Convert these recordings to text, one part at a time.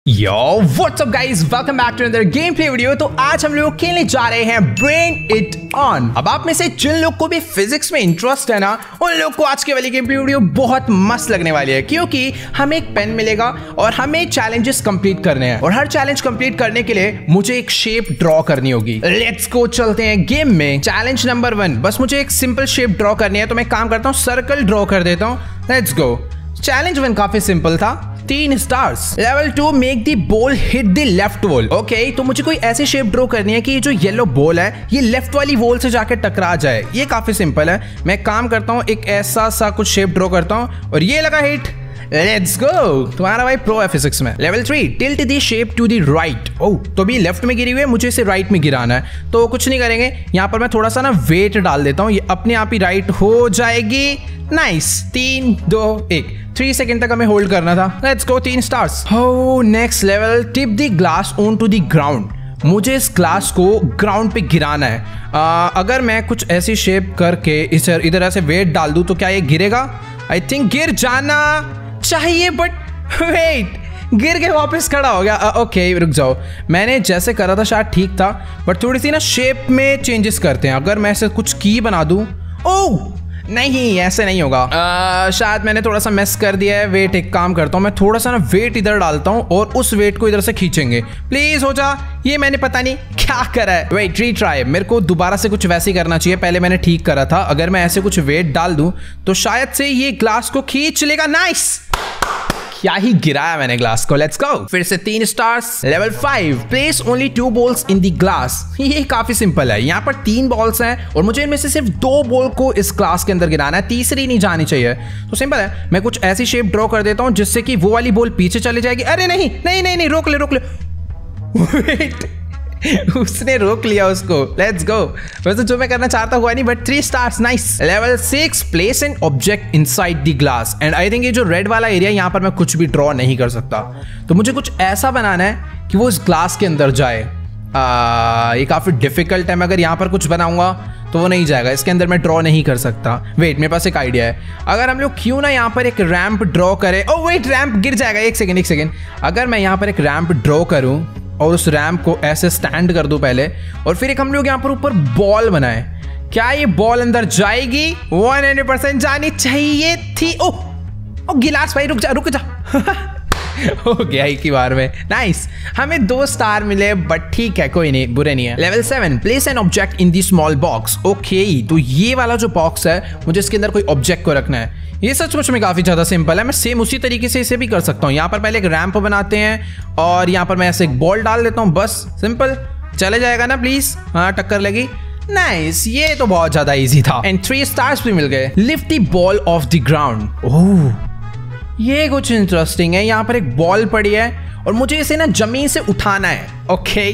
Yo what's up guys, welcome back to another game play video. तो आज हम लोग खेलने जा रहे हैं ब्रेन इट ऑन। अब आप में से जिन लोग को भी फिजिक्स में इंटरेस्ट है ना, उन लोग को आज के वाली गेम प्ले वीडियो बहुत मस्त लगने वाली है, क्योंकि हमें एक पेन मिलेगा और हमें चैलेंजेस कंप्लीट करने हैं। और हर चैलेंज कंप्लीट करने के लिए मुझे एक शेप ड्रॉ करनी होगी। लेट्स गो, चलते हैं गेम में। चैलेंज नंबर 1, बस मुझे एक सिंपल शेप ड्रॉ करनी है। तो मैं काम करता हूँ, सर्कल ड्रॉ कर देता हूँ। Let's go. चैलेंज 1 काफी सिंपल था, 3 stars. Level 2, make the ball hit the left wall. Okay, तो मुझे कोई ऐसी शेप ड्रॉ करनी है कि ये जो येलो बॉल है ये लेफ्ट वाली वॉल से जाके टकरा जाए। ये काफी सिंपल है। मैं काम करता हूँ, एक ऐसा सा कुछ शेप ड्रॉ करता हूँ और ये लगा हिट। लेट्स गो, तुम्हारा भाई प्रो है फिजिक्स में। Level 3, tilt the shape to the right. Oh, तो अभी लेफ्ट में गिरी हुई है, मुझे इसे राइट में गिराना है। तो कुछ नहीं करेंगे, यहाँ पर मैं थोड़ा सा ना वेट डाल देता हूँ, ये अपने आप ही राइट हो जाएगी। नाइस। 3 2 1, 3 सेकंड तक हमें होल्ड करना था। Let's go, 3 stars. हो, next level, tip the glass on to the ground. मुझे इस ग्लास को ग्राउंड पे गिराना है। अगर मैं कुछ ऐसी शेप करके इसे इधर ऐसे वेट डाल दूं तो क्या ये गिरेगा? आई थिंक गिर जाना चाहिए, बट वेट, गिर के वापस खड़ा हो गया। ओके, रुक जाओ, मैंने जैसे करा था शायद ठीक था, बट थोड़ी सी ना शेप में चेंजेस करते हैं। अगर मैं ऐसे कुछ की बना दूं, ओह नहीं, ऐसे नहीं होगा। शायद मैंने थोड़ा सा मिस कर दिया है। वेट, एक काम करता हूँ, मैं थोड़ा सा ना वेट इधर डालता हूँ और उस वेट को इधर से खींचेंगे। प्लीज हो जा। ये मैंने पता नहीं क्या करा है। Wait, retry. मेरे को दोबारा से कुछ वैसे ही करना चाहिए, पहले मैंने ठीक करा था। अगर मैं ऐसे कुछ वेट डाल दूं तो शायद से ये ग्लास को खींच लेगा। नाइस, क्या ही गिराया मैंने ग्लास को। लेट्स गो, फिर से 3 stars. Level 5, place only 2 balls in the glass. ये काफी सिंपल है। यहाँ पर 3 बॉल्स हैं और मुझे इनमें से सिर्फ 2 बॉल को इस ग्लास के अंदर गिराना है, तीसरी नहीं जानी चाहिए। तो सिंपल है, मैं कुछ ऐसी शेप ड्रॉ कर देता हूँ जिससे कि वो वाली बॉल पीछे चली जाएगी। अरे नहीं नहीं नहीं नहीं, रोक ले रोक ले। वेट, उसने रोक लिया उसको। Let's go. वैसे जो मैं करना चाहता हुआ नहीं, but 3 stars. Nice. Level 6, place an object inside the glass. And I think ये जो रेड वाला एरिया, यहाँ पर मैं कुछ भी ड्रॉ नहीं कर सकता। तो मुझे कुछ ऐसा बनाना है कि वो इस ग्लास के अंदर जाए। ये काफी डिफिकल्ट है। मैं अगर यहाँ पर कुछ बनाऊंगा तो वो नहीं जाएगा, इसके अंदर मैं ड्रॉ नहीं कर सकता। वेट, मेरे पास एक आइडिया है। अगर हम लोग क्यों ना यहाँ पर एक रैंप ड्रॉ करें। ओह वेट, रैंप गिर जाएगा। एक सेकेंड। अगर मैं यहाँ पर एक रैंप ड्रॉ करूँ और उस रैंप को ऐसे स्टैंड कर दूं पहले, और फिर एक हम लोग यहाँ पर ऊपर बॉल बनाए, क्या ये बॉल अंदर जाएगी? 100% जानी चाहिए थी। ओह गिलास भाई, रुक जा हो गया एक ही बार में। नाइस, हमें 2 स्टार मिले, बट ठीक है, कोई नहीं, बुरे नहीं है। Level 7, place an object in the small box. Okay, तो ये वाला जो बॉक्स है, मुझे इसके अंदर कोई ऑब्जेक्ट को रखना है। ये सचमुच में काफी ज्यादा सिंपल है। मैं सेम उसी तरीके से इसे भी कर सकता हूँ। यहाँ पर पहले एक रैंप बनाते हैं और यहाँ पर मैं ऐसे एक बॉल डाल देता हूँ, बस सिंपल। चले जाएगा ना प्लीज? हाँ, टक्कर लगी। नाइस, ये तो बहुत ज्यादा इजी था। एंड 3 स्टार्स भी मिल गए। Lift the ball off the ground. Oh, ये कुछ इंटरेस्टिंग है। यहाँ पर एक बॉल पड़ी है और मुझे इसे ना जमीन से उठाना है। ओके,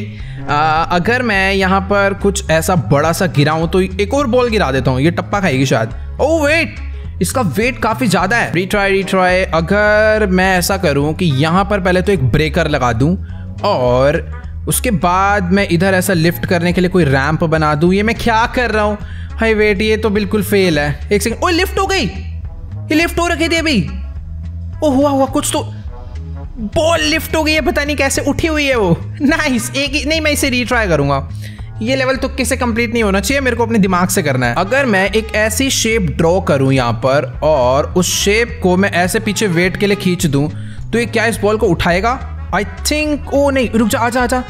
अगर मैं यहाँ पर कुछ ऐसा बड़ा सा गिराऊं तो एक और बॉल गिरा देता हूँ, ये टप्पा खाएगी शायद। ओह वेट, इसका वेट काफी ज्यादा है। रीट्राई। अगर मैं ऐसा करूं कि यहाँ पर पहले तो एक ब्रेकर लगा दूं और उसके बाद मैं इधर ऐसा लिफ्ट करने के लिए कोई रैंप बना दूं। ये मैं क्या कर रहा हूं? हाय वेट, ये तो बिल्कुल फेल है। एक सेकंड। ओह, लिफ्ट हो गई। ये लिफ्ट हो रखी थी अभी। ओ हुआ कुछ तो, बॉल लिफ्ट हो गई है, पता नहीं कैसे उठी हुई है वो। नाइस। एक नहीं, मैं इसे रीट्राई करूंगा। ये लेवल तो किसे कंप्लीट नहीं होना चाहिए, मेरे को अपने दिमाग से करना है। अगर मैं एक ऐसी शेप ड्रॉ करूं यहाँ पर और उस शेप को मैं ऐसे पीछे वेट के लिए खींच दूं, तो ये क्या इस बॉल को उठाएगा? I think. ओ नहीं, रुक जा, आजा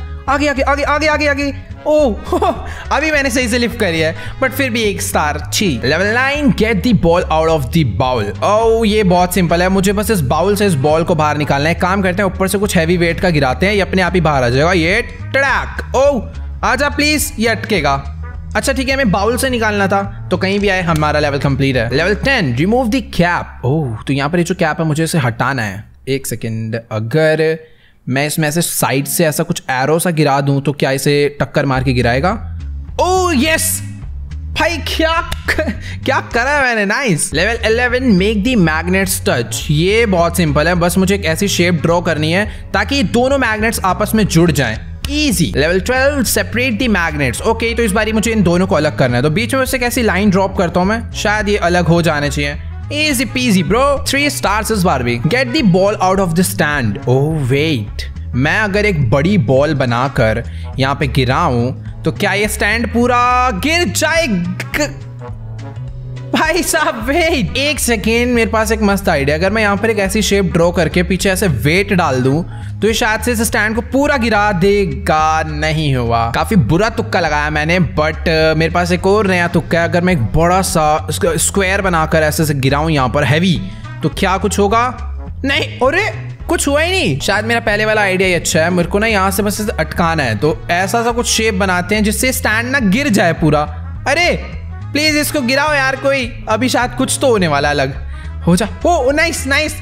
आगे। ओह अभी मैंने सही से लिफ्ट करी है, बट फिर भी 1 स्टार। छी। Level 9, get the ball out of the bowl. Oh, ये बहुत सिंपल है। मुझे बस इस बाउल से इस बॉल को बाहर निकालना है। काम करते हैं, ऊपर से कुछ हैवी वेट का गिराते हैं, ये अपने आप ही बाहर आ जाएगा। ये टड़ाक। ओह आजा प्लीज, ये अटकेगा। अच्छा ठीक है, हमें बाउल से निकालना था, तो कहीं भी आए हमारा लेवल कंप्लीट है। Level 10, remove the cap. Oh, तो यहाँ पर ये जो कैप है मुझे इसे हटाना है। एक सेकेंड, अगर मैं इसमें ऐसे साइड से ऐसा कुछ एरो सा गिरा दूं तो क्या इसे टक्कर मार के गिराएगा? ओह यस भाई, क्या करा है मैंने। Nice. Level 11, make the magnets touch. ये बहुत सिंपल है, बस मुझे एक ऐसी शेप ड्रॉ करनी है ताकि दोनों मैग्नेट्स आपस में जुड़ जाएं। Easy. Level 12, separate the magnets. Okay, तो इस बारी मुझे इन दोनों को अलग करना है, तो बीच में से कैसी लाइन ड्रॉप करता हूं मैं, शायद ये अलग हो जाने चाहिए। Easy peasy bro. 3 stars इस बार भी. Get the ball out of the stand. Oh wait. मैं अगर एक बड़ी बॉल बनाकर यहाँ पे गिराऊं तो क्या ये स्टैंड पूरा गिर जाएगा? भाई साहब वेट एक सेकेंड, मेरे पास एक मस्त आइडिया। अगर मैं यहाँ पर एक ऐसी शेप ड्रॉ करके पीछे ऐसे वेट डाल दूं तो ये शायद से इस स्टैंड को पूरा गिरा देगा। नहीं हुआ, काफी बुरा तुक्का लगाया मैंने, बट मेरे पास एक और नया तुक्का है। अगर मैं एक बड़ा सा स्क्वायर बनाकर ऐसे से गिराऊं यहाँ पर हैवी, तो क्या कुछ होगा? नहीं, अरे कुछ हुआ ही नहीं। शायद मेरा पहले वाला आइडिया ही अच्छा है। मेरे को ना यहाँ से बस अटकाना है, तो ऐसा सा कुछ शेप बनाते हैं जिससे स्टैंड ना गिर जाए पूरा। अरे प्लीज इसको गिराओ यार कोई, अभी शायद कुछ तो होने वाला अलग हो जा। ओ नाइस नाइस,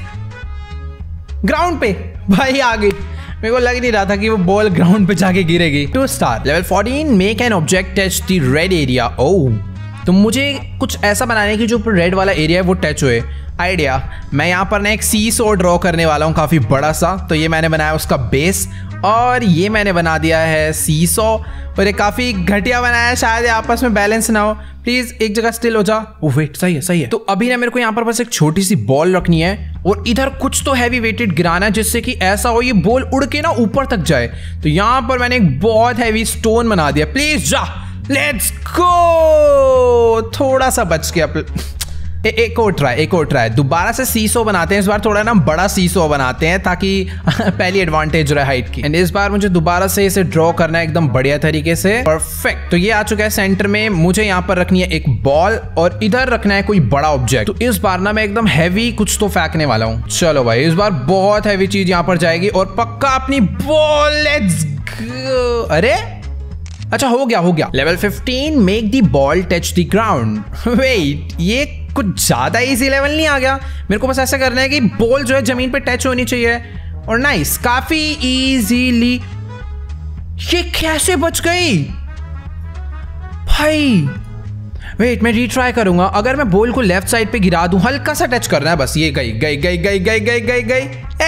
ग्राउंड पे भाई आ गई। मेरे को लग नहीं रहा था कि वो बॉल ग्राउंड पे जाके गिरेगी। 2 star. Level 14 make an object touch the red area. ओह, तो मुझे कुछ ऐसा बनाने की जो रेड वाला एरिया है वो टच हुए। आइडिया, मैं यहाँ पर ना एक सी सो ड्रॉ करने वाला हूँ काफी बड़ा सा। तो ये मैंने बनाया उसका बेस, और ये मैंने बना दिया है सी सो, और ये काफी घटिया बनाया है, शायद आपस में बैलेंस ना हो। प्लीज एक जगह स्टिल हो जा। ओह वेट, सही है सही है। तो अभी ना मेरे को यहाँ पर बस एक छोटी सी बॉल रखनी है और इधर कुछ तो हैवी वेटेड गिराना है जिससे कि ऐसा हो ये बॉल उड़ के ना ऊपर तक जाए। तो यहाँ पर मैंने एक बहुत हैवी स्टोन बना दिया। प्लीज जा, लेट्स गो। थोड़ा सा बच गया। एक और ट्राई दोबारा से सीसो बनाते हैं। इस बार थोड़ा ना बड़ा सीसो बनाते हैं ताकि पहली एडवांटेज रहे हाइट की। एंड इस बार मुझे दोबारा से इसे ड्रॉ करना है एकदम बढ़िया तरीके से। परफेक्ट। तो ये आ चुका है सेंटर में। मुझे यहाँ पर रखनी है एक बॉल और इधर रखना है कोई बड़ा ऑब्जेक्ट। तो इस बार ना मैं एकदम हैवी कुछ तो फेंकने वाला हूँ। चलो भाई, इस बार बहुत हैवी चीज यहाँ पर जाएगी और पक्का अपनी बॉल। Let's go. अरे अच्छा, हो गया। Level 15 make the ball touch the ground. Wait, ये कुछ ज्यादा इजी लेवल नहीं आ गया? मेरे को बस ऐसा करना है कि बॉल जो है जमीन पे टच होनी चाहिए। और नाइस, काफी इजीली। ये कैसे बच गई भाई? वेट, मैं रीट्राई करूंगा। अगर मैं बॉल को लेफ्ट साइड पे गिरा दूं, हल्का सा टच करना है बस। ये गई।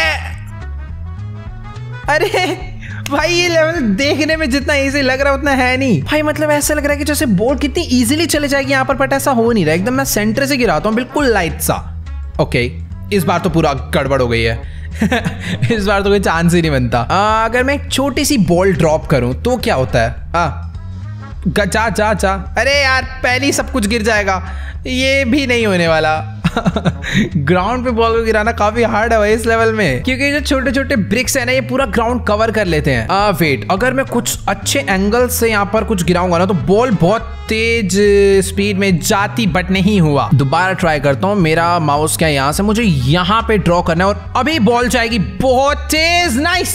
अरे भाई, ये लेवल देखने में जितना इजी लग रहा है उतना है नहीं भाई। मतलब ऐसा लग रहा है कि जैसे बॉल कितनी इजीली चले जाएगी यहाँ पर, बट ऐसा हो नहीं रहा। एकदम मैं सेंटर से गिराता हूँ बिल्कुल लाइट सा। ओके, इस बार तो पूरा गड़बड़ हो गई है। इस बार तो कोई चांस ही नहीं बनता। अगर मैं एक छोटी सी बॉल ड्रॉप करूं तो क्या होता है? जा। अरे यार, पहले ही सब कुछ गिर जाएगा। ये भी नहीं होने वाला। ग्राउंड पे बॉल को गिराना काफी हार्ड है भाई इस लेवल में, क्योंकि जो छोटे छोटे ब्रिक्स है ना, ये पूरा ग्राउंड कवर कर लेते हैं। वेट, अगर मैं कुछ अच्छे एंगल से यहाँ पर कुछ गिराऊंगा ना तो बॉल बहुत तेज स्पीड में जाती, बट नहीं हुआ। दोबारा ट्राई करता हूँ। मेरा माउस क्या, यहाँ से मुझे यहाँ पे ड्रॉ करना है और अभी बॉल जाएगी बहुत तेज। नाइस।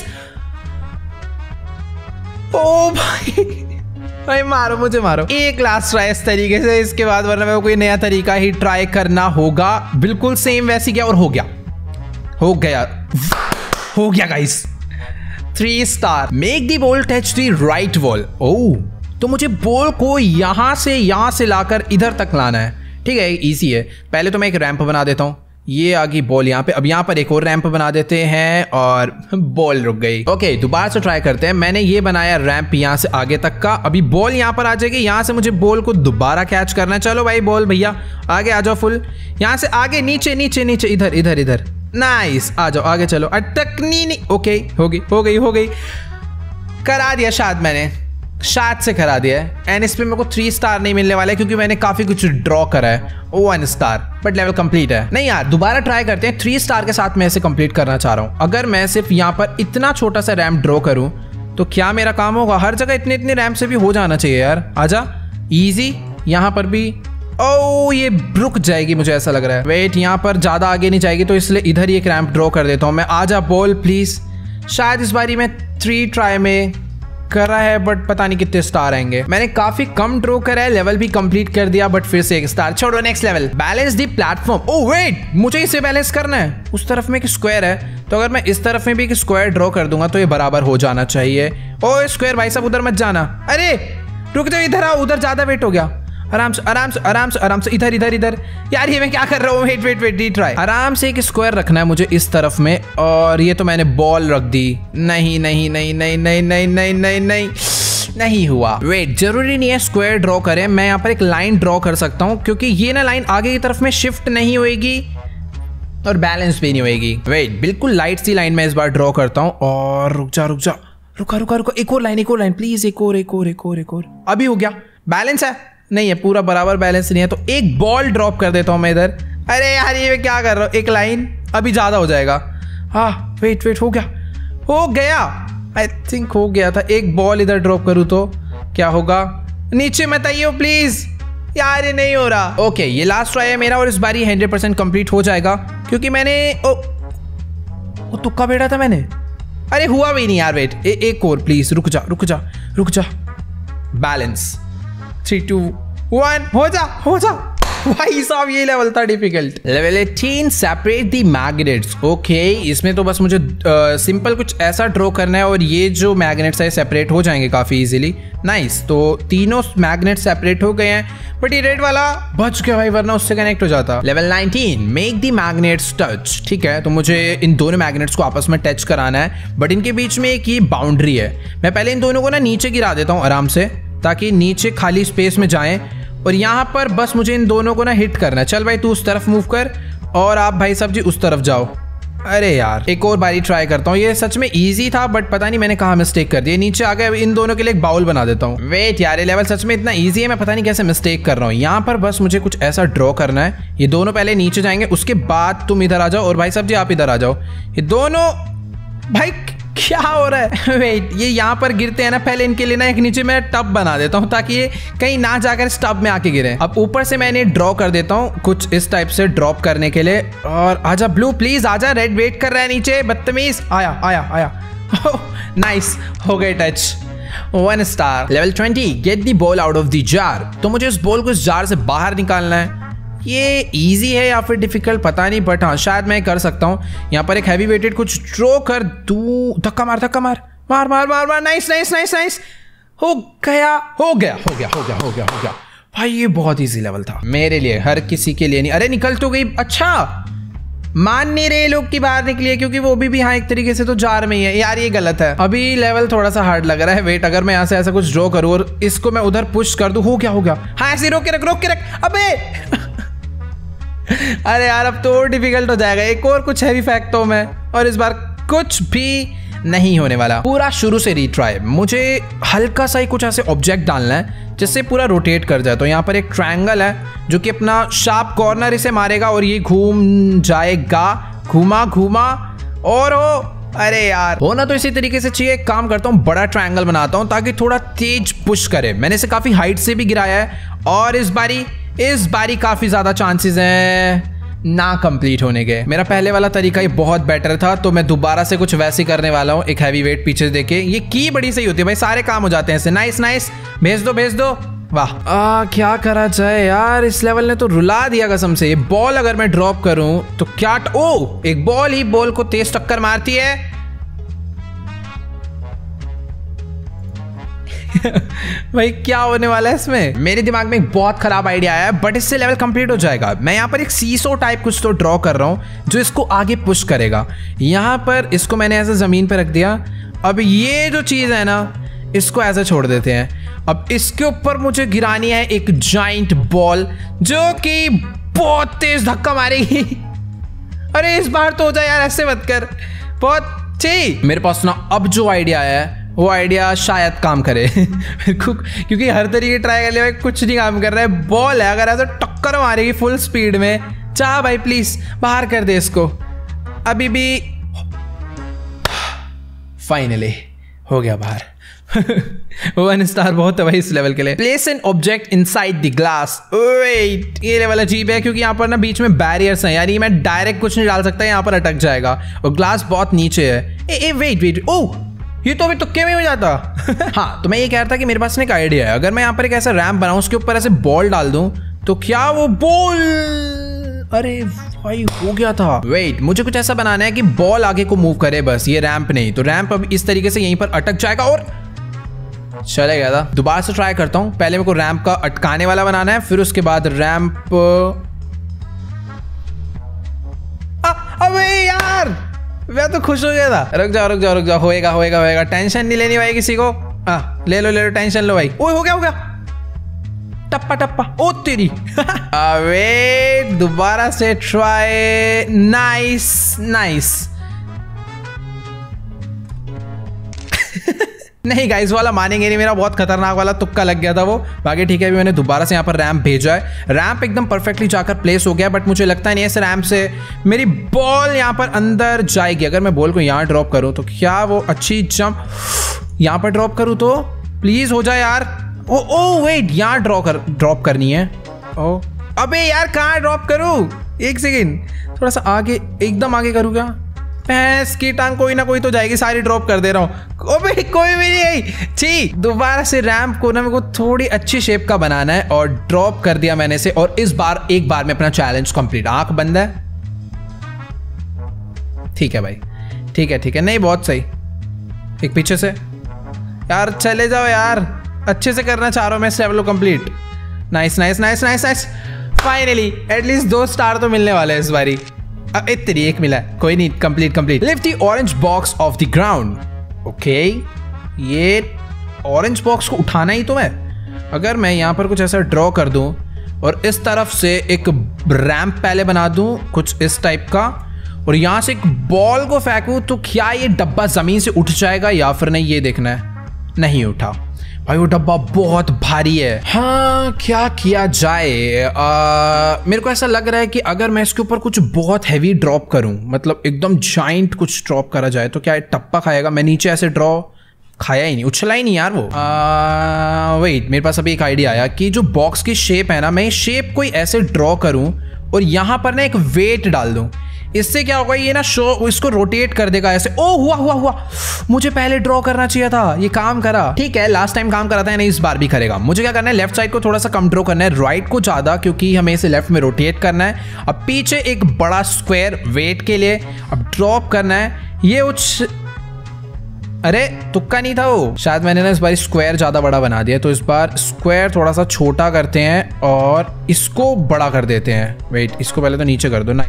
ओ भाई मारो, मुझे मारो। एक लास्ट ट्राई इस तरीके से, इसके बाद वरना मेरे को कोई नया तरीका ही ट्राई करना होगा। बिल्कुल सेम वैसी क्या, और हो गया guys. 3 star. Make the ball touch the right wall. ओह, तो मुझे बॉल को यहां से लाकर इधर तक लाना है। ठीक है, इजी है। पहले तो मैं एक रैंप बना देता हूं। ये आ गई बॉल यहाँ पे। अब यहाँ पर एक और रैंप बना देते हैं और बॉल रुक गई। ओके, दोबारा से ट्राई करते हैं। मैंने ये बनाया रैंप यहाँ से आगे तक का। अभी बॉल यहाँ पर आ जाएगी। यहाँ से मुझे बॉल को दोबारा कैच करना है। चलो भाई बॉल भैया, आगे आ जाओ फुल। यहाँ से आगे, नीचे, इधर। नाइस, आ जाओ आगे, चलो। अटकनी नहीं। ओके, हो गई। करा दिया शायद से करा दिया है। एंड इस पे मेरे को 3 स्टार नहीं मिलने वाला है क्योंकि मैंने काफी कुछ ड्रॉ करा है। 1 स्टार, बट लेवल कंप्लीट है। नहीं यार, दोबारा ट्राई करते हैं। 3 स्टार के साथ मैं इसे कंप्लीट करना चाह रहा हूँ। अगर मैं सिर्फ यहाँ पर इतना छोटा सा रैम्प ड्रॉ करूँ तो क्या मेरा काम होगा? हर जगह इतने रैम्प से भी हो जाना चाहिए यार। आजा, इजी। यहाँ पर भी। ओह, ये रुक जाएगी मुझे ऐसा लग रहा है। वेट, यहाँ पर ज्यादा आगे नहीं जाएगी तो इसलिए इधर ही एक रैम्प ड्रॉ कर देता हूँ मैं। आजा बॉल प्लीज। शायद इस बारी मैं 3 ट्राई में करा है, बट पता नहीं कितने स्टार आएंगे। मैंने काफी कम ड्रॉ करा है, लेवल भी कंप्लीट कर दिया, बट फिर से 1 स्टार। छोड़ो, next level. Balance the platform. ओह वेट, मुझे इसे बैलेंस करना है। उस तरफ में एक स्क्वायर है, तो अगर मैं इस तरफ में भी एक स्क्वायर ड्रॉ कर दूंगा तो ये बराबर हो जाना चाहिए। ओ स्क्वायर भाई साहब, उधर मत जाना। अरे रुक जाओ, इधर आओ। उधर ज्यादा वेट हो गया। आराम से। इधर। यार ये मैं क्या कर रहा हूँ? Wait, retry. आराम से एक स्क्वायर रखना है मुझे इस तरफ में, और ये तो मैंने बॉल रख दी। नहीं हुआ। वेट, जरूरी नहीं है स्क्वायर ड्रॉ करें। मैं यहाँ पर एक लाइन ड्रॉ कर सकता हूँ, क्योंकि ये ना लाइन आगे की तरफ में शिफ्ट नहीं होएगी। और बैलेंस भी नहीं होएगी। वेट, बिल्कुल लाइट सी लाइन में इस बार ड्रॉ करता हूँ और रुका एक और लाइन प्लीज, एक और। अभी हो गया, बैलेंस है नहीं है, पूरा बराबर बैलेंस नहीं है, तो एक बॉल ड्रॉप कर देता हूँ मैं इधर। अरे यार ये मैं क्या कर रहा हूँ, एक लाइन अभी ज्यादा हो जाएगा। हाँ वेट, हो गया, आई थिंक हो गया था। एक बॉल इधर ड्रॉप करूँ तो क्या होगा, नीचे मत आइए प्लीज यार, ये नहीं हो रहा। ओके, ये लास्ट ट्राई है मेरा और इस बार 100% कंप्लीट हो जाएगा क्योंकि मैंने वो तुक्का बेटा था मैंने। अरे हुआ भी नहीं यार, वेट एक और प्लीज, रुक जा। बैलेंस 3 2 1, हो जा। भाई साहब ये लेवल था difficult. Level 18, separate the magnets. Okay, इसमें तो बस मुझे सिंपल कुछ ऐसा ड्रॉ करना है और ये जो मैग्नेट्स है सेपरेट हो जाएंगे काफी इजीली। नाइस, तो तीनों मैग्नेट सेपरेट हो गए हैं, बट ये रेड वाला बच गया भाई, वरना उससे कनेक्ट हो जाता। Level 19, make the magnets touch. ठीक है, तो मुझे इन दोनों मैग्नेट्स को आपस में टच कराना है, बट इनके बीच में एक ये बाउंड्री है। मैं पहले इन दोनों को ना नीचे गिरा देता हूँ आराम से, ताकि नीचे खाली स्पेस में जाएं, और यहाँ पर बस मुझे इन दोनों को ना हिट करना है। चल भाई तू उस तरफ मूव कर और आप भाई साहब जी उस तरफ जाओ। अरे यार एक और बारी ट्राई करता हूँ, ये सच में इजी था बट पता नहीं मैंने कहाँ मिस्टेक कर दी। नीचे आ गए, इन दोनों के लिए एक बाउल बना देता हूँ। वेट यार, ये लेवल सच में इतना इजी है, मैं पता नहीं कैसे मिस्टेक कर रहा हूँ। यहाँ पर बस मुझे कुछ ऐसा ड्रॉ करना है, ये दोनों पहले नीचे जाएंगे, उसके बाद तुम इधर आ जाओ और भाई साहब जी आप इधर आ जाओ। ये दोनों भाई क्या हो रहा है। वेट, ये यहाँ पर गिरते हैं ना, पहले इनके लिए ना एक नीचे मैं टब बना देता हूँ ताकि ये कहीं ना जाकर इस टब में आके गिरे। अब ऊपर से मैंने ड्रॉ कर देता हूँ कुछ इस टाइप से ड्रॉप करने के लिए। और आजा ब्लू प्लीज आजा, रेड वेट कर रहा है नीचे, बदतमीज। आया नाइस, हो गए touch, 1 star. Level 20, get the ball out of the jar. तो मुझे उस बॉल को इस जार से बाहर निकालना है। ये इजी है या फिर डिफिकल्ट पता नहीं, बट हाँ शायद मैं कर सकता हूँ। यहाँ पर एक हैवी वेटेड कुछ ड्रॉ कर दूं, धक्का मार। नाइस, हो गया। भाई ये बहुत इजी लेवल था मेरे लिए, हर किसी के लिए नहीं। अरे निकल तो गई, अच्छा मान नहीं रहे लोग की बाहर निकली है, क्योंकि वो भी हाँ एक तरीके से तो जार में ही है यार, ये गलत है। अभी लेवल थोड़ा सा हार्ड लग रहा है। वेट, अगर मैं यहाँ से ऐसा कुछ ड्रॉ करूँ और इसको मैं उधर पुश कर दूं, हो गया। हाँ ऐसे रोक के रख। अबे अरे यार अब तो और डिफिकल्ट हो जाएगा। एक और कुछ हैवी फेंकता हूं मैं, और इस बार कुछ भी नहीं होने वाला। पूरा शुरू से रीट्राई। मुझे हल्का सा ही कुछ ऐसे ऑब्जेक्ट डालना है जिससे पूरा रोटेट कर जाए। तो यहाँ पर एक ट्रायंगल है जो कि अपना शार्प कॉर्नर इसे मारेगा और ये घूम जाएगा, घुमा और हो। अरे यार होना तो इसी तरीके से चाहिए। एक काम करता हूँ, बड़ा ट्रायंगल बनाता हूँ ताकि थोड़ा तेज पुश करे। मैंने इसे काफी हाइट से भी गिराया है और इस बारी काफी ज्यादा चांसेस हैं ना कंप्लीट होने के। मेरा पहले वाला तरीका ये बहुत बेटर था, तो मैं दोबारा से कुछ वैसे करने वाला हूँ। एक हैवी वेट पीछे देके, ये की बड़ी सही होती है भाई, सारे काम हो जाते हैं इससे। नाइस, भेज दो। वाह, क्या करा जाए यार, इस लेवल ने तो रुला दिया कसम से। ये बॉल अगर मैं ड्रॉप करूं तो क्या एक बॉल ही बॉल को तेज टक्कर मारती है। भाई क्या होने वाला है इसमें। मेरे दिमाग में एक बहुत खराब आइडिया आया है, बट इससे लेवल कंप्लीट हो जाएगा। मैं यहाँ पर एक सीसो टाइप कुछ तो ड्रॉ कर रहा हूँ जो इसको आगे पुश करेगा। यहाँ पर इसको मैंने ऐसे जमीन पर रख दिया। अब ये जो चीज है ना, इसको ऐसे छोड़ देते हैं। अब इसके ऊपर मुझे गिरानी है एक जाइंट बॉल जो कि बहुत तेज धक्का मारेगी। अरे इस बार तो हो जाए यार, ऐसे मत कर, बहुत ठीक। मेरे पास ना अब जो आइडिया आया है वो आइडिया शायद काम करे। क्योंकि हर तरीके ट्राई कर लिया, कुछ नहीं काम कर रहा है। बॉल है, अगर ऐसा टक्कर मारेगी फुल स्पीड में, चाह भाई प्लीज बाहर कर दे इसको। अभी भी फाइनली हो गया बाहर। 1 स्टार बहुत है भाई इस लेवल के लिए। Place an object inside the glass. Wait, ये लेवल अजीब है क्योंकि यहाँ पर ना बीच में बैरियर्स हैं, यानी मैं डायरेक्ट कुछ नहीं डाल सकता, यहाँ पर अटक जाएगा और ग्लास बहुत नीचे है। वेट, ओह ये तो अभी तुक्के में हो जाता। हाँ, तो मैं ये कह रहा था कि मेरे पास एक आइडिया है। अगर मैं यहाँ पर एक ऐसा रैंप बनाऊं, उसके ऊपर ऐसे बॉल डाल दूं, तो क्या वो बॉल, अरे भाई हो गया था। वेट, मुझे कुछ ऐसा बनाना है कि बॉल आगे को मूव करे, बस ये रैंप नहीं। तो रैंप अब इस तरीके से यहीं पर अटक जाएगा और चले गया था। दोबारा से ट्राई करता हूँ। पहले मेरे को रैंप का अटकाने वाला बनाना है, फिर उसके बाद रैंप। अबे यार मैं तो खुश हो गया था। रुक जाओ, होएगा। टेंशन नहीं लेनी भाई किसी को। ले लो टेंशन लो भाई। ओए हो गया। टप्पा टप्पा, ओ तेरी। अबे दोबारा से ट्राई। Nice nice. नहीं गाइस वाला मानेंगे नहीं, मेरा बहुत खतरनाक वाला तुक्का लग गया था वो। बाकी ठीक है, अभी मैंने दोबारा से यहाँ पर रैंप भेजा है। रैंप एकदम परफेक्टली जाकर प्लेस हो गया, बट मुझे लगता नहीं है इस रैंप से मेरी बॉल यहाँ पर अंदर जाएगी। अगर मैं बॉल को यहाँ ड्रॉप करूँ तो क्या वो अच्छी जंप यहाँ पर ड्रॉप करूँ तो प्लीज हो जाए यार। ओ वेट, यहाँ ड्रॉप करनी है। ओ अबे यार कहाँ ड्रॉप करूँ, एक सेकेंड, थोड़ा सा आगे, एकदम आगे करूँ क्या? भैंस की टांग, कोई ना कोई तो जाएगी, सारी ड्रॉप कर दे रहा हूँ। अबे कोई भी नहीं। ठीक, दोबारा से रैंप को ना मेरे को थोड़ी अच्छी शेप का बनाना है और ड्रॉप कर दिया मैंने से। और इस बार एक बार में अपना चैलेंज कंप्लीट। आंख बंद है, ठीक है भाई, ठीक है ठीक है। नहीं बहुत सही, एक पीछे से यार, चले जाओ यार, अच्छे से करना चाह रहा हूँ मैं इस लेवल को complete. Nice nice nice nice nice. Finally at least 2 star तो मिलने वाले हैं इस बारी। इतनी एक मिला, कोई नहीं, complete. Lift the orange box off the ground. Okay, ये ऑरेंज बॉक्स को उठाना ही तो है। अगर मैं यहाँ पर कुछ ऐसा ड्रॉ कर दूं और इस तरफ से एक रैंप पहले बना दूं कुछ इस टाइप का, और यहाँ से एक बॉल को फेंकूं, तो क्या ये डब्बा जमीन से उठ जाएगा या फिर नहीं, ये देखना है। नहीं उठा भाई, वो डब्बा बहुत भारी है। हाँ, क्या किया जाए? मेरे को ऐसा लग रहा है कि अगर मैं इसके ऊपर कुछ बहुत हैवी ड्रॉप करूं, मतलब एकदम जाइंट कुछ ड्रॉप करा जाए, तो क्या टप्पा खाएगा? मैं नीचे ऐसे ड्रॉ खाया ही नहीं, उछला ही नहीं यार वो। वेट, मेरे पास अभी एक आइडिया आया कि जो बॉक्स की शेप है ना, मैं शेप कोई ऐसे ड्रॉ करूं और यहाँ पर ना एक वेट डाल दूं। इससे क्या होगा, ये ना इसको रोटेट कर देगा ऐसे। ओ हुआ, मुझे पहले ड्रॉ करना चाहिए था, ये काम करा। ठीक है, लास्ट टाइम काम करा था, नहीं इस बार भी करेगा। मुझे क्या करना है, लेफ्ट साइड को थोड़ा सा कम ड्रॉ करना है, राइट को ज्यादा, क्योंकि हमें इसे लेफ्ट में रोटेट करना है। अब पीछे एक बड़ा स्क्वायर वेट के लिए अब ड्रॉप करना है। ये अरे तुक्का नहीं था वो, शायद मैंने ना इस बार स्क्वायर ज्यादा बड़ा बना दिया, तो इस बार स्क्वायर थोड़ा सा छोटा करते हैं और इसको बड़ा कर देते हैं। वेट, इसको पहले तो नीचे कर दो ना।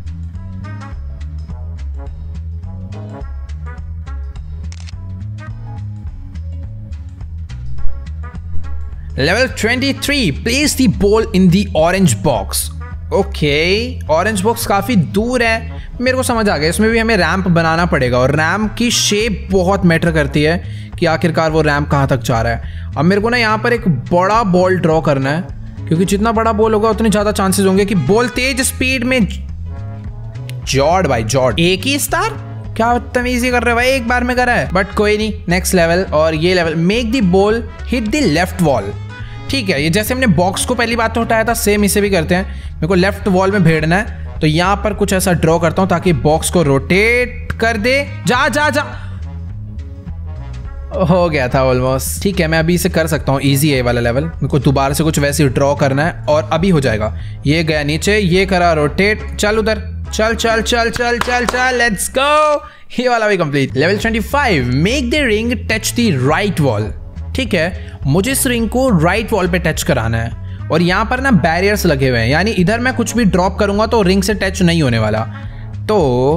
Level 23, place the ball in the orange box. Okay, orange box काफी दूर है, मेरे को समझ आ गया। इसमें भी हमें रैंप बनाना पड़ेगा और रैंप की शेप बहुत मैटर करती है कि आखिरकार वो रैंप कहाँ तक जा रहा है। अब मेरे को ना यहाँ पर एक बड़ा बॉल ड्रॉ करना है, क्योंकि जितना बड़ा बॉल होगा उतने ज्यादा चांसेस होंगे कि बॉल तेज स्पीड में। जॉर्ड भाई जॉर्ड, एक ही स्टार, क्या तमीजी कर रहे हो भाई, एक बार में करा है। बट कोई नहीं, नेक्स्ट लेवल। और ये level, make the ball hit the left wall. ठीक है, ये जैसे हमने बॉक्स को पहली बात तो हटाया था, सेम इसे भी करते हैं। मेरे को लेफ्ट वॉल में भेड़ना है, तो यहाँ पर कुछ ऐसा ड्रॉ करता हूँ ताकि बॉक्स को रोटेट कर दे। जा जा जा, हो गया था ऑलमोस्ट। ठीक है, मैं अभी इसे कर सकता हूँ, इजी है ये वाला लेवल। मेरे को दोबारा से कुछ वैसे ड्रॉ करना है और अभी हो जाएगा। ये गया नीचे, ये करा रोटेट, चल उधर, चल चल चल चल चल चल, लेट्स गो। ये वाला भी complete. Level 25, make the ring touch the right wall. ठीक है, मुझे इस रिंग को राइट वॉल पे टच कराना है और यहाँ पर ना बैरियर्स लगे हुए हैं, यानी इधर मैं कुछ भी ड्रॉप करूंगा तो रिंग से टच नहीं होने वाला। तो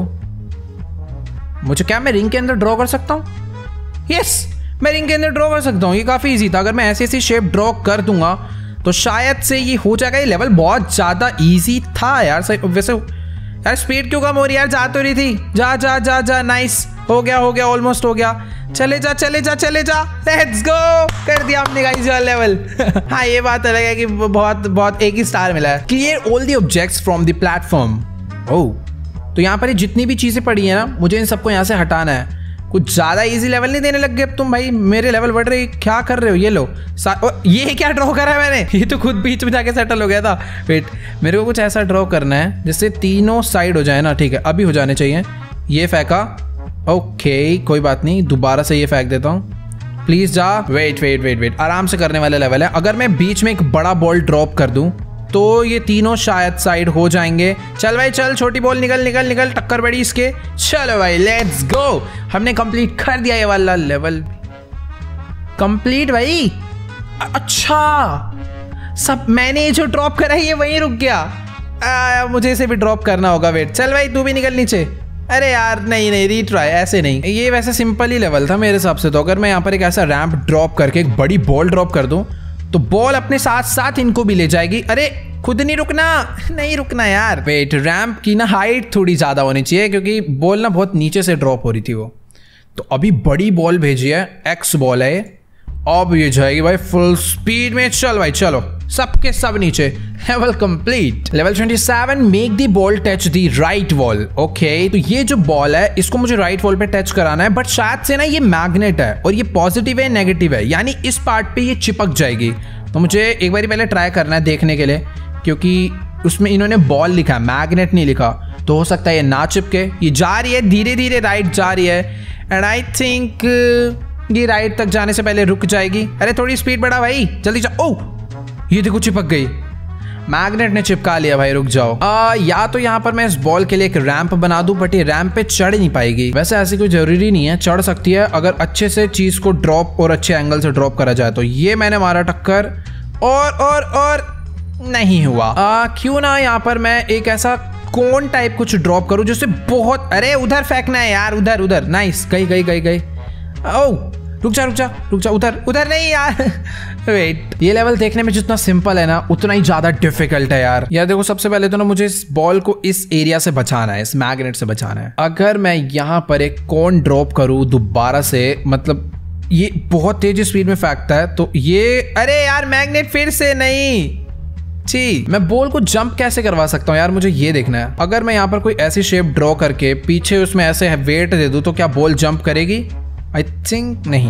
मुझे क्या, मैं रिंग के अंदर ड्रॉ कर सकता हूँ? यस, मैं रिंग के अंदर ड्रॉ कर सकता हूँ। ये काफी इजी था, अगर मैं ऐसी ऐसी शेप ड्रॉ कर दूंगा तो शायद से ये हो जाएगा। ये लेवल बहुत ज्यादा इजी था यार। वैसे यार स्पीड क्यों कम हो रही है यार, जा तो रही थी। जा जा जा जा, नाइस, हो गया, ऑलमोस्ट हो गया। चले जा चले जा चले जा, लेट्स गो, कर दिया हमने गाइस ये लेवल। हाँ, ये बात अलग है कि बहुत बहुत एक ही स्टार मिला है। Clear all the objects from the platform. ओह, तो यहाँ पर जितनी भी चीजें पड़ी है ना, मुझे इन सबको यहाँ से हटाना है। कुछ ज्यादा इजी लेवल नहीं देने लग गए अब तुम भाई, मेरे लेवल बढ़ रहे, क्या कर रहे हो? ये लो, ये क्या ड्रॉ करा है मैंने? ये तो खुद बीच में जाके सेटल हो गया था। वेट, मेरे को कुछ ऐसा ड्रॉ करना है जिससे तीनों साइड हो जाए ना। ठीक है, अभी हो जाने चाहिए। ये फेंका, ओके कोई बात नहीं, दोबारा से ये फेंक देता हूँ, प्लीज जा। वेट वेट वेट वेट, आराम से करने वाला लेवल है। अगर मैं बीच में एक बड़ा बॉल ड्रॉप कर दूं तो ये तीनों शायद साइड हो जाएंगे। चल भाई चल, छोटी बॉल निकल निकल निकल, टक्कर बड़ी इसके। चलो भाई लेट्स गो, हमने कंप्लीट कर दिया ये वाला लेवल। कंप्लीट भाई। अच्छा, सब मैंने जो ड्रॉप करा है ये वहीं रुक गया। मुझे इसे भी ड्रॉप करना होगा। वेट, चल भाई तू भी निकल नीचे। अरे यार नहीं नहीं, रीट्राई, ऐसे नहीं। ये वैसे सिंपल ही लेवल था मेरे हिसाब से। तो अगर मैं यहाँ पर एक ऐसा रैंप ड्रॉप करके एक बड़ी बॉल ड्रॉप कर दूं तो बॉल अपने साथ साथ इनको भी ले जाएगी। अरे खुद नहीं रुकना यार। वेट, रैंप की ना हाइट थोड़ी ज्यादा होनी चाहिए क्योंकि बॉल ना बहुत नीचे से ड्रॉप हो रही थी वो। तो अभी बड़ी बॉल भेजी है, एक्स बॉल है, अब ये जाएगी भाई फुल स्पीड में। चल भाई चलो, सबके सब नीचे। Level complete. Level 27, make the ball touch the right wall. Okay, तो ये जो बॉल है इसको मुझे राइट वॉल पे टच कराना है, बट शायद से ना ये मैग्नेट है और ये पॉजिटिव है नेगेटिव है, यानी इस पार्ट पे ये चिपक जाएगी। तो मुझे एक बार पहले ट्राई करना है देखने के लिए, क्योंकि उसमें इन्होंने बॉल लिखा है, मैग्नेट नहीं लिखा। तो हो सकता है ये ना चिपके। ये जा रही है धीरे धीरे राइट जा रही है, एंड आई थिंक ये राइट तक जाने से पहले रुक जाएगी। अरे थोड़ी स्पीड बढ़ा भाई, जल्दी जा। ओह, ये देखो चिपक गई, मैग्नेट ने चिपका लिया भाई। रुक जाओ। या तो यहाँ पर मैं इस बॉल के लिए एक रैंप बना दूं, बट ये रैंप पे चढ़ नहीं पाएगी। वैसे ऐसी कोई जरूरी नहीं है, चढ़ सकती है अगर अच्छे से चीज को ड्रॉप और अच्छे एंगल से ड्रॉप करा जाए। तो ये मैंने मारा टक्कर और नहीं हुआ। क्यों ना यहाँ पर मैं एक ऐसा कोन टाइप कुछ ड्रॉप करूं जिससे बहुत, अरे उधर फेंकना है यार, उधर। नाइस, गई। ओह, रुक जा, उधर नहीं यार। वेट, ये लेवल देखने में जितना सिंपल है ना उतना ही ज्यादा डिफिकल्ट है यार। देखो, सबसे पहले तो ना मुझे इस बॉल को इस एरिया से बचाना है, इस मैग्नेट से बचाना है। अगर मैं यहाँ पर एक कोन ड्रॉप करूं दोबारा से, मतलब ये बहुत तेज स्पीड में फेंकता है, तो ये, अरे यार मैग्नेट फिर से नहीं। मैं बॉल को जंप कैसे करवा सकता हूँ यार, मुझे ये देखना है। अगर मैं यहाँ पर कोई ऐसी शेप ड्रॉ करके पीछे उसमें ऐसे वेट दे दूं तो क्या बॉल जंप करेगी? आई थिंक नहीं।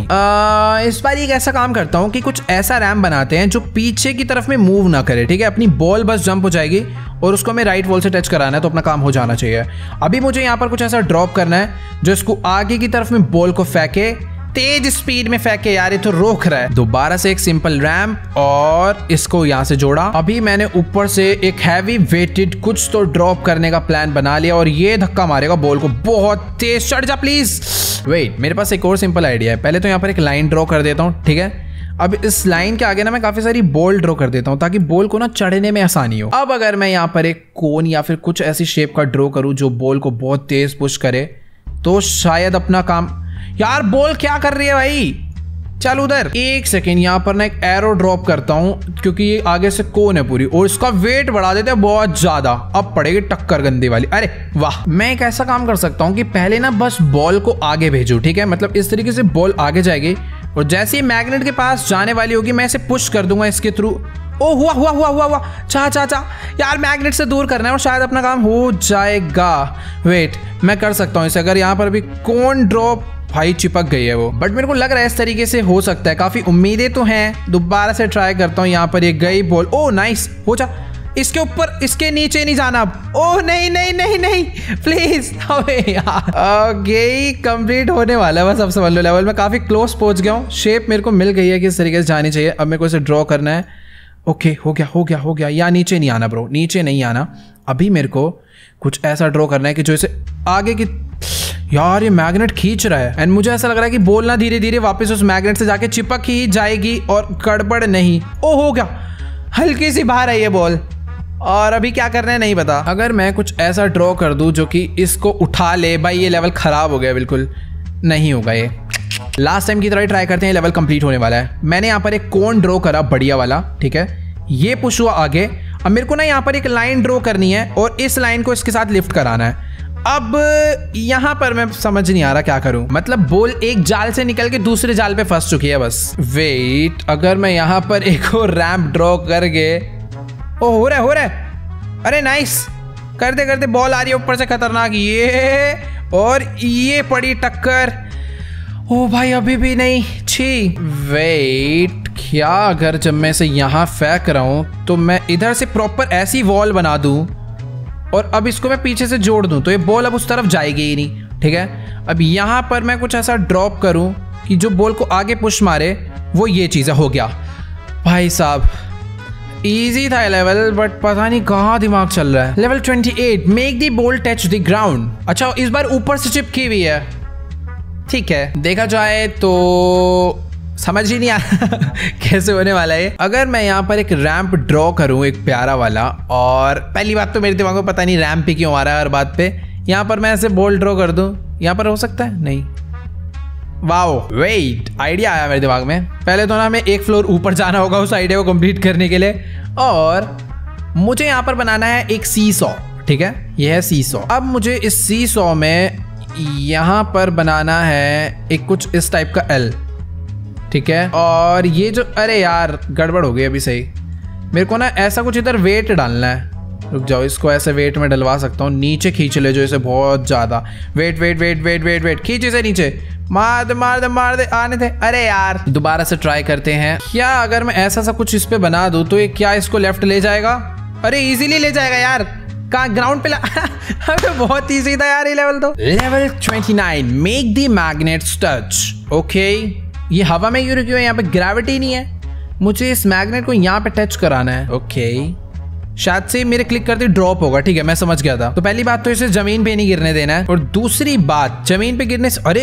इस बार एक ऐसा काम करता हूँ कि कुछ ऐसा रैम बनाते हैं जो पीछे की तरफ में मूव ना करे, ठीक है? अपनी बॉल बस जंप हो जाएगी और उसको हमें राइट वॉल से टच कराना है, तो अपना काम हो जाना चाहिए। अभी मुझे यहाँ पर कुछ ऐसा ड्रॉप करना है जो इसको आगे की तरफ में बॉल को फेंके, तेज स्पीड में फेंके। यार ये तो रोक रहा है। दोबारा से एक सिंपल रैम्प और इसको यहाँ से जोड़ा। अभी मैंने ऊपर से एक हैवी वेटेड कुछ तो ड्रॉप करने का प्लान बना लिया और ये धक्का मारेगा बॉल को बहुत तेज। चढ़ जा प्लीज। वेट, मेरे पास एक और सिंपल आइडिया है। पहले तो यहाँ पर एक लाइन ड्रॉ कर देता हूँ, ठीक है? अब इस लाइन के आगे ना मैं काफी सारी बॉल ड्रॉ कर देता हूँ ताकि बॉल को ना चढ़ने में आसानी हो। अब अगर मैं यहाँ पर एक कोन या फिर कुछ ऐसी शेप का ड्रॉ करूँ जो बॉल को बहुत तेज पुश करे, तो शायद अपना काम। यार बॉल क्या कर रही है भाई? चल उधर। एक सेकेंड, यहाँ पर ना एक एरो ड्रॉप करता हूँ क्योंकि ये आगे से कोन है पूरी और इसका वेट बढ़ा देते हैं बहुत ज्यादा। अब पड़ेगी टक्कर गंदी वाली। अरे वाह, मैं एक ऐसा काम कर सकता हूँ कि पहले ना बस बॉल को आगे भेजूं, ठीक है? मतलब इस तरीके से बॉल आगे जाएगी और जैसे ही मैग्नेट के पास जाने वाली होगी मैं इसे पुश कर दूंगा इसके थ्रू। ओ हुआ। चा यार मैग्नेट से दूर करना है और शायद अपना काम हो जाएगा। वेट, मैं कर सकता हूँ इसे। अगर यहाँ पर भी कोन ड्रॉप, भाई चिपक गई है वो, बट मेरे को लग रहा है इस तरीके से हो सकता है। काफी उम्मीदें तो हैं। दोबारा से ट्राई करता हूँ। यहाँ पर ये गई बॉल। ओ नाइस, हो जा। इसके ऊपर, इसके नीचे नहीं जाना अब। ओह नहीं प्लीज। अबे यार, ओके कंप्लीट होने वाला है बस। अब समझ लो लेवल में काफी क्लोज पहुंच गया हूँ। शेप मेरे को मिल गई है किस तरीके से जानी चाहिए। अब मेरे को इसे ड्रॉ करना है। ओके, हो गया। या नीचे नहीं आना ब्रो, नीचे नहीं आना। अभी मेरे को कुछ ऐसा ड्रॉ करना है कि जो इसे आगे की, यार ये मैग्नेट खींच रहा है एंड मुझे ऐसा लग रहा है कि बॉल ना धीरे धीरे वापस उस मैग्नेट से जाके चिपक ही जाएगी और गड़बड़ नहीं। ओ हो गया, हल्की सी बाहर आई है बॉल। और अभी क्या करना है नहीं पता। अगर मैं कुछ ऐसा ड्रॉ कर दूं जो कि इसको उठा ले, भाई ये लेवल खराब हो गया, बिल्कुल नहीं होगा ये। लास्ट टाइम की तरह ट्राई करते हैं। लेवल कंप्लीट होने वाला है। मैंने यहाँ पर एक कोन ड्रॉ करा बढ़िया वाला, ठीक है? ये पुश हुआ आगे। अब मेरे को ना यहाँ पर एक लाइन ड्रॉ करनी है और इस लाइन को इसके साथ लिफ्ट कराना है। अब यहाँ पर मैं समझ नहीं आ रहा क्या करूं। मतलब बॉल एक जाल से निकल के दूसरे जाल पे फंस चुकी है बस। वेट, अगर मैं यहाँ पर एक और रैंप ड्रॉ करके, ओ हो रहा है। अरे नाइस, करते बॉल आ रही है ऊपर से खतरनाक, ये और ये पड़ी टक्कर। ओ भाई अभी भी नहीं। छी। वेट, क्या अगर जब मैं इसे यहाँ फेंक रहा हूं तो मैं इधर से प्रॉपर ऐसी वॉल बना दूं और अब इसको मैं पीछे से जोड़ दूं तो ये बॉल अब उस तरफ जाएगी ही नहीं, ठीक है? अब यहाँ पर मैं कुछ ऐसा ड्रॉप करूं कि जो बॉल को आगे पुश मारे, वो ये चीज़ हो गया। भाई साहब इजी था लेवल, बट पता नहीं कहाँ दिमाग चल रहा है। Level 28, make the ball touch the ground. अच्छा, इस बार ऊपर से चिपकी हुई है, ठीक है? देखा जाए तो समझ ही नहीं आ कैसे होने वाला है। अगर मैं यहाँ पर एक रैंप ड्रॉ करूँ एक प्यारा वाला, और पहली बात तो मेरे दिमाग में पता नहीं रैंप पे क्यों आ रहा है हर बात पे। यहाँ पर मैं ऐसे बॉल ड्रॉ कर दूँ, यहाँ पर हो सकता है? नहीं, वाओ वेट, आइडिया आया मेरे दिमाग में। पहले तो ना हमें एक फ्लोर ऊपर जाना होगा उस आइडिया को कंप्लीट करने के लिए, और मुझे यहाँ पर बनाना है एक सी सॉ। ठीक है, ये है सी सॉ। अब मुझे इस सी सॉ में यहाँ पर बनाना है एक कुछ इस टाइप का एल। ठीक है, और ये जो, अरे यार गड़बड़ हो गई अभी। सही, मेरे को ना ऐसा कुछ इधर वेट डालना है। रुक जाओ, इसको ऐसे वेट में डलवा सकता हूँ। नीचे खींच ले जो इसे बहुत ज़्यादा। Wait wait wait wait wait wait, खींच इसे नीचे, मार दे मार दे मार दे, आने दे। अरे यार दोबारा से ट्राई करते हैं। क्या अगर मैं ऐसा सा कुछ इस पे बना दूँ तो ये क्या इसको लेफ्ट ले जाएगा? अरे इजीली ले जाएगा यार। कहाँ ग्राउंड पे अरे बहुत ईजी था यार ये लेवल तो। Level 29, make the magnets touch. Okay, ये हवा में क्यों रुकी हुई है? यहाँ पे ग्रेविटी नहीं है। मुझे इस मैग्नेट को यहाँ पे टच कराना है। ओके, शायद से मेरे क्लिक करते ड्रॉप होगा। ठीक है, मैं समझ गया था। तो पहली बात तो इसे जमीन पे नहीं गिरने देना है, और दूसरी बात जमीन पे गिरने से, अरे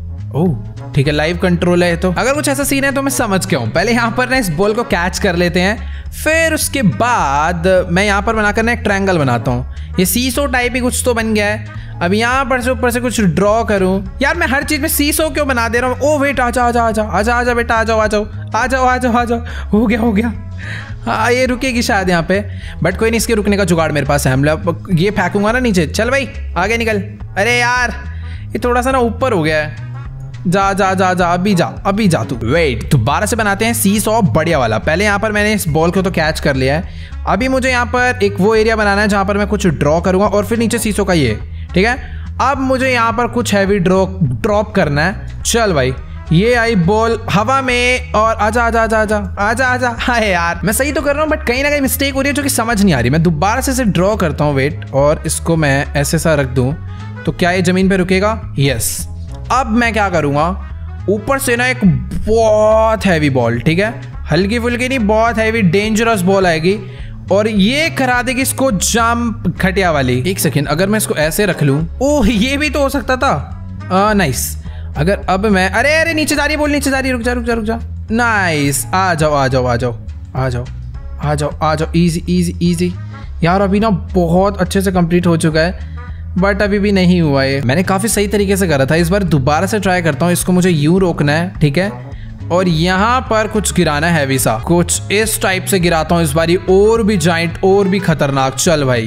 ओह ठीक है, लाइव कंट्रोल है। तो अगर कुछ ऐसा सीन है तो मैं समझ गया हूँ। पहले यहाँ पर ना इस बॉल को कैच कर लेते हैं, फिर उसके बाद मैं यहाँ पर बनाकर ना एक ट्रायंगल बनाता हूँ। ये सीसो टाइप ही कुछ तो बन गया है। अब यहाँ पर से ऊपर से कुछ ड्रॉ करूँ। यार मैं हर चीज में सीसो क्यों बना दे रहा हूँ? ओ वेट, आजा आजा आजा आजा आजा बेटा, आ जाओ आ जाओ आ जाओ आ जाओ आ जाओ। हो गया हो गया। हाँ ये रुकेगी शायद यहाँ पे, बट कोई नहीं, इसके रुकने का जुगाड़ मेरे पास है। हम ये फेंकूंगा ना नीचे। चल भाई आगे निकल। अरे यार ये थोड़ा सा ना ऊपर हो गया है। जा जा जा जा, अभी जा तू। वेट, दोबारा से बनाते हैं सी सॉ बढ़िया वाला। पहले यहाँ पर मैंने इस बॉल को तो कैच कर लिया है। अभी मुझे यहाँ पर एक वो एरिया बनाना है जहाँ पर मैं कुछ ड्रॉ करूँगा, और फिर नीचे सीसो का ये। ठीक है, अब मुझे यहाँ पर कुछ हैवी ड्रॉप करना है। चल भाई, ये आई बॉल हवा में, और आजा आजा आजा आजा आजा आजा। हाँ यार मैं सही तो कर रहा हूँ, बट कहीं ना कहीं मिस्टेक हो रही है जो कि समझ नहीं आ रही। मैं दोबारा से इसे ड्रॉ करता हूँ। वेट, और इसको मैं ऐसे सा रख दूँ तो क्या ये जमीन पे रुकेगा? यस। अब मैं क्या करूँगा, ऊपर से ना एक बहुत हैवी बॉल, ठीक है, हल्की फुल्की नहीं, बहुत हैवी डेंजरस बॉल आएगी, और ये करा देगी इसको जंप घटिया वाली। एक सेकेंड, अगर मैं इसको ऐसे रख लूँ, ओह ये भी तो हो सकता था। नाइस। अगर अब मैं, अरे अरे नीचे जा रही है बॉल, नीचे जा रही है, रुक जा रुक जा रुक जा। नाइस, आ जाओ आ जाओ आ जाओ आ जाओ आ जाओ आ जाओ। इजी इजी इजी यार, अभी ना बहुत अच्छे से कंप्लीट हो चुका है, बट अभी भी नहीं हुआ है। मैंने काफ़ी सही तरीके से करा था। इस बार दोबारा से ट्राई करता हूँ। इसको मुझे यूं रोकना है, ठीक है, और यहाँ पर कुछ गिराना है हैवी सा, कुछ इस टाइप से गिराता हूँ इस बार, और भी जाइंट और भी खतरनाक। चल भाई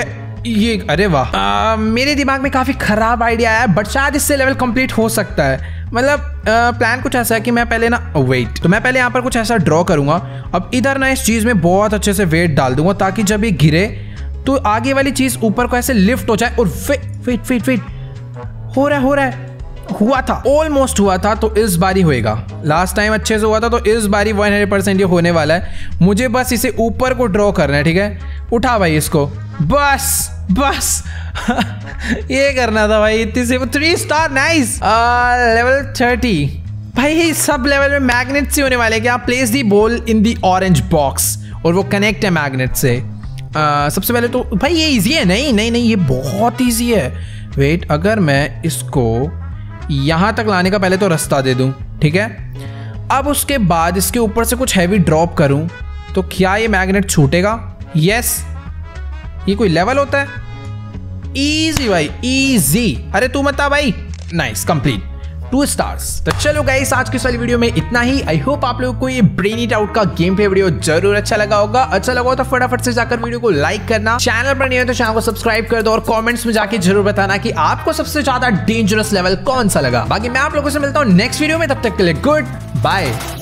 ये अरे वाह, मेरे दिमाग में काफ़ी खराब आइडिया आया, बट शायद इससे लेवल कंप्लीट हो सकता है। मतलब प्लान कुछ ऐसा है कि मैं पहले ना, वेट, तो मैं पहले यहाँ पर कुछ ऐसा ड्रॉ करूँगा। अब इधर ना इस चीज़ में बहुत अच्छे से वेट डाल दूंगा, ताकि जब ये गिरे तो आगे वाली चीज ऊपर को ऐसे लिफ्ट हो जाए। और वेट वेट वेट, हो रहा है, हुआ था, ऑलमोस्ट हुआ था। तो इस बारी होएगा। लास्ट टाइम अच्छे से हुआ था, तो इस बारी 100% ये होने वाला है। मुझे बस इसे ऊपर को ड्रॉ करना है, ठीक है। उठा भाई इसको, बस बस ये करना था भाई। इतनी से 3 स्टार, नाइस। लेवल 30 भाई, सब लेवल में मैग्नेट से होने वाले। क्या place the ball in the orange box, और वो कनेक्ट है मैग्नेट से। सबसे पहले तो भाई ये इजी है। नहीं नहीं नहीं, ये बहुत इजी है। वेट, अगर मैं इसको यहाँ तक लाने का पहले तो रास्ता दे दूँ, ठीक है। अब उसके बाद इसके ऊपर से कुछ हैवी ड्रॉप करूँ, तो क्या ये मैग्नेट छूटेगा? यस। ये कोई लेवल होता है? इजी भाई, इजी। अरे तू मत आ भाई। Nice, complete, 2 stars. तो चलो गाइस, आज की इस वाली वीडियो में इतना ही। आई होप आप लोगों को ये ब्रेन इट आउट का गेम प्ले वीडियो जरूर अच्छा लगा होगा। अच्छा लगा हो तो फटाफट से जाकर वीडियो को लाइक करना, चैनल पर नहीं हो तो चैनल को सब्सक्राइब कर दो, और कमेंट्स में जाके जरूर बताना कि आपको सबसे ज्यादा डेंजरस लेवल कौन सा लगा। बाकी मैं आप लोगों से मिलता हूँ नेक्स्ट वीडियो में, तब तक के लिए गुड बाय।